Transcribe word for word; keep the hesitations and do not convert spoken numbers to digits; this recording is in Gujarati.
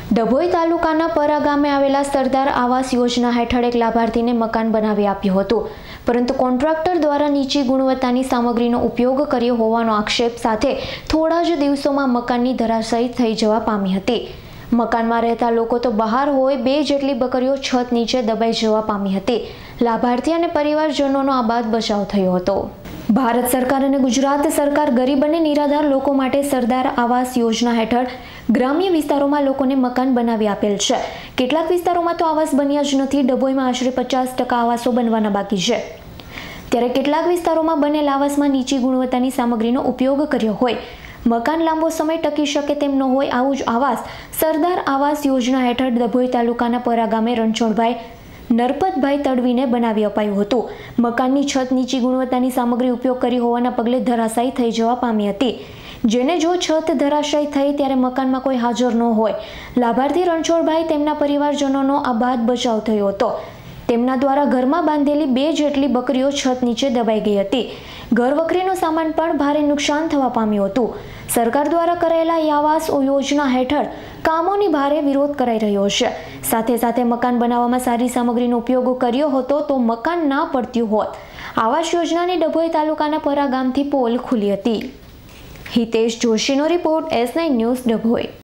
ડભોઈ તાલુકાના પરા ગામે આવેલા સરદાર આવાસ યોજના હેઠળ એક લાભાર્થીને મકાન બનાવી આપ્યું હતું, પરંતુ કોન્ટ્રાક્ટર દ્વારા નીચી ગુણવત્તાની સામગ્રીનો ઉપયોગ કર્યો હોવાનો આક્ષેપ સાથે થોડા જ દિવસોમાં મકાનની ધરાશાયી થઈ જવા પામી હતી। મકાનમાં રહેતા લોકો તો બહાર હોય, બે જેટલી બકરીઓ છત નીચે દબાઈ જવા પામી હતી। લાભાર્થી અને પરિવારજનોનો આબાદ બચાવ થયો હતો। ભારત સરકાર અને ગુજરાત સરકાર ગરીબ અને નિરાધાર લોકો માટે સરદાર આવાસ યોજના હેઠળ ગ્રામ્ય વિસ્તારોમાં લોકોને મકાન બનાવી આપેલ છે। કેટલાક વિસ્તારોમાં તો આવાસ બન્યા જ નથી। ડભોઈમાં આશરે પચાસ ટકા આવાસો બનવાના બાકી છે, ત્યારે કેટલાક વિસ્તારોમાં બનેલ આવાસમાં નીચી ગુણવત્તાની સામગ્રીનો ઉપયોગ કર્યો હોય, મકાન લાંબો સમય ટકી શકે તેમ ન હોય। આવું જ આવાસ સરદાર આવાસ યોજના હેઠળ ડભોઈ તાલુકાના પરા ગામે રણછોડભાઈ નરપતભાઈ તડવીને બનાવી અપાયું હતું। મકાનની છત નીચી ગુણવત્તાની સામગ્રી ઉપયોગ કરી હોવાના પગલે ધરાશાયી થઈ જવા પામી હતી, જેને જો છત ધરાશાયી થઈ ત્યારે મકાનમાં કોઈ હાજર ન હોય। લાભાર્થી રણછોડભાઈ તેમના પરિવારજનોનો આબાદ બચાવ થયો હતો। તેમના દ્વારા ઘરમાં બાંધેલી બે જેટલી બકરીઓ છત નીચે દબાઈ ગઈ હતી। ઘરવખરીનો સામાન પણ ભારે નુકસાન થવા પામ્યું હતું। સરકાર દ્વારા કરાયેલા આવાસ યોજના હેઠળ કામોની ભારે વિરોધ કરાઈ રહ્યો છે। સાથે સાથે મકાન બનાવવામાં સારી સામગ્રીનો ઉપયોગ કર્યો હતો તો મકાન ના પડતું હોત। આવાસ યોજનાની ડભોઈ તાલુકાના પરા ગામથી પોલ ખુલી હતી। હિતેશ જોશીનો report, S nine news, Dabhoi.